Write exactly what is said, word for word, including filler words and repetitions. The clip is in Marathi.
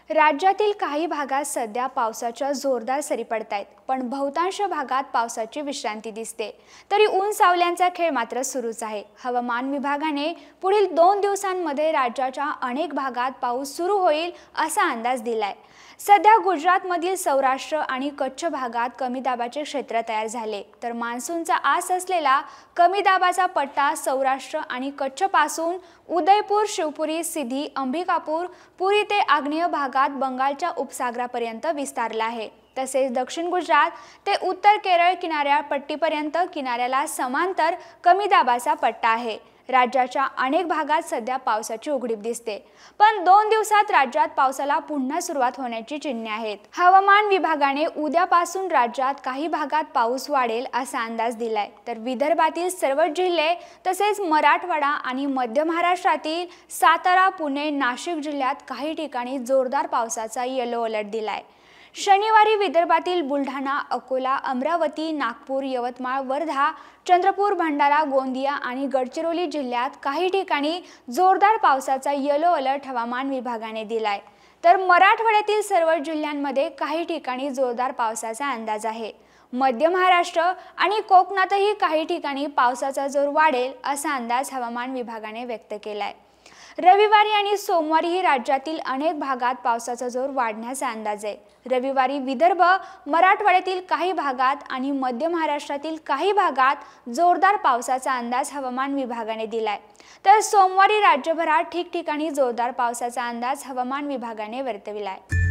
राज्यातील काही भागात सध्या पावसाच्या जोरदार सरी पडतायत, पण बहुतांश भागात पावसाची विश्रांती दिसते। तरी ऊन सावल्यांचा खेळ मात्र सुरूच आहे। हवामान विभागाने पुढील दोन दिवसांमध्ये राज्याच्या अनेक भागात पाऊस सुरू होईल असा अंदाज दिलाय। सध्या गुजरातमधील सौराष्ट्र आणि कच्छ भागात कमी दाबाचे क्षेत्र तयार झाले, तर मान्सूनचा आस असलेला कमी दाबाचा पट्टा सौराष्ट्र आणि कच्छ पासून उदयपूर, शिवपुरी, सिधी, अंबिकापूर, पुरी ते आग्नेय भागात बंगालच्या उपसागरापर्यंत विस्तारला आहे। तसेच दक्षिण गुजरात ते उत्तर केरळ किनाऱ्यापट्टीपर्यंत किनाऱ्याला समांतर कमी दाबाचा पट्टा आहे। राज्याच्या अनेक भागात सध्या पावसाची उघडीप दिसते, पण दोन दिवसात राज्यात पावसाला पुन्हा सुरुवात होण्याची चिन्हे आहेत। हवामान विभागाने उद्यापासून राज्यात काही भागात पाऊस वाढेल असा अंदाज दिलाय, तर विदर्भातील सर्व जिल्हे तसेच मराठवाडा आणि मध्य महाराष्ट्रातील सातारा, पुणे, नाशिक जिल्ह्यात काही ठिकाणी जोरदार पावसाचा येलो अलर्ट दिलाय। शनिवारी विदर्भातील बुलढाणा, अकोला, अमरावती, नागपूर, यवतमाळ, वर्धा, चंद्रपूर, भंडारा, गोंदिया आणि गडचिरोली जिल्ह्यात काही ठिकाणी जोरदार पावसाचा येलो अलर्ट हवामान विभागाने दिलाय, तर मराठवाड्यातील सर्व जिल्ह्यांमध्ये काही ठिकाणी जोरदार पावसाचा अंदाज आहे। मध्य महाराष्ट्र आणि कोकणातही काही ठिकाणी पावसाचा जोर वाढेल असा अंदाज हवामान विभागाने व्यक्त केलाय। रविवारी आणि सोमवारीही राज्यातील अनेक भागात पावसाचा जोर वाढण्याचा अंदाज आहे। रविवारी विदर्भ, मराठवाड्यातील काही भागात आणि मध्य महाराष्ट्रातील काही भागात जोरदार पावसाचा अंदाज हवामान विभागाने दिलाय, तर सोमवारी राज्यभरात ठिकठिकाणी जोरदार पावसाचा अंदाज हवामान विभागाने वर्तविलाय।